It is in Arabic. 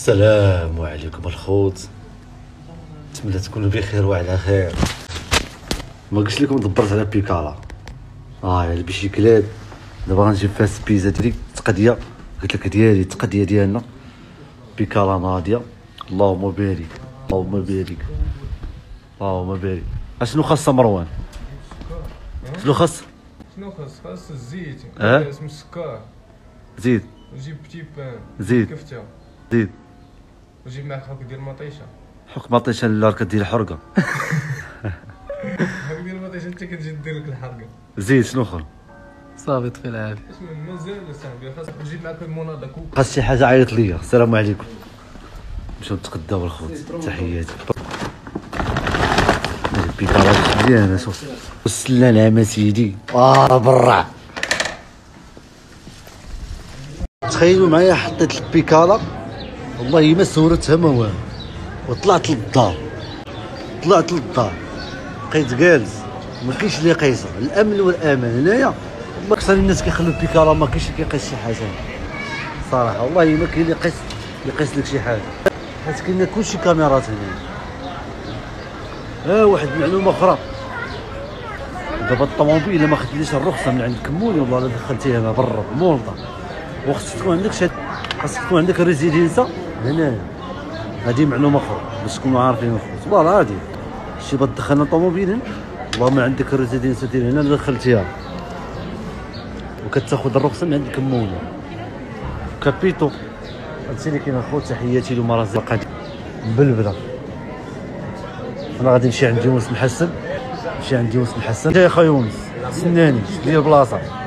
السلام عليكم الخوت، نتمنى تكونوا بخير وعلى خير. ما قلت لكم دبرت على بيكالا على البيشيكلات. دابا غنجيب فيها السبيزه ديالي تقديه، قلت لك ديالي التقديه ديالنا بيكالا ناضيه. اللهم بارك اللهم بارك اللهم بارك. اشنو خاص مروان؟ شنو خاص؟ خاص الزيت، اسمه السكر، زيد وجيب بتي بان، زيد كفته، زيد وجيب معك حق ديال المطيشه. حك مطيشه لا كدير الحرقه. حق ديال المطيشه انت كتجي دير لك الحرقه. زيد شنو اخر؟ صافي طفي العافيه. مازال صاحبي خاصك تجيب معك المناضه كوك. خاص شي حاجه عيط ليا. السلام عليكم، نمشيو نتغداو الخوت. تحياتي. البيكالا مزيانه. شوف وصلنا لها سيدي برا. تخيلوا معايا حطيت البيكالا والله ما سورتها ما والو، وطلعت للدار. بقيت جالس ما كاينش اللي قيسه. الامن والامان هنايا والله اكثر الناس كيخلوا البيكالا، ما كاينش اللي كيقيس شي حاجه صراحه. والله ما كاين اللي يقيس لك شي حاجه، حيت كاين كلشي كاميرات هنا. واحد المعلومه اخرى، دابا الطوموبيل الا ما خديتيش الرخصه من عند كموني والله الا دخلتيها هنا برا مولطه، وخصك تكون عندك خاصك تكون عندك الريزيدينسا هنايا. هذه معلومه اخرى باش تكونوا عارفين الخوت. فوالا هادي شي بغا تدخلنا طوموبيل هنا والله ما عندك الريزيدينسا ديال هنا دخلتيها، وكتاخذ الرخصه من عند كموني كابيتو. هادشي اللي كاين الخوت. تحياتي له مرازي قديم مبلبله. انا غادي نمشي عند يونس محسن، يا خا يونس، سناني شد لي البلاصه.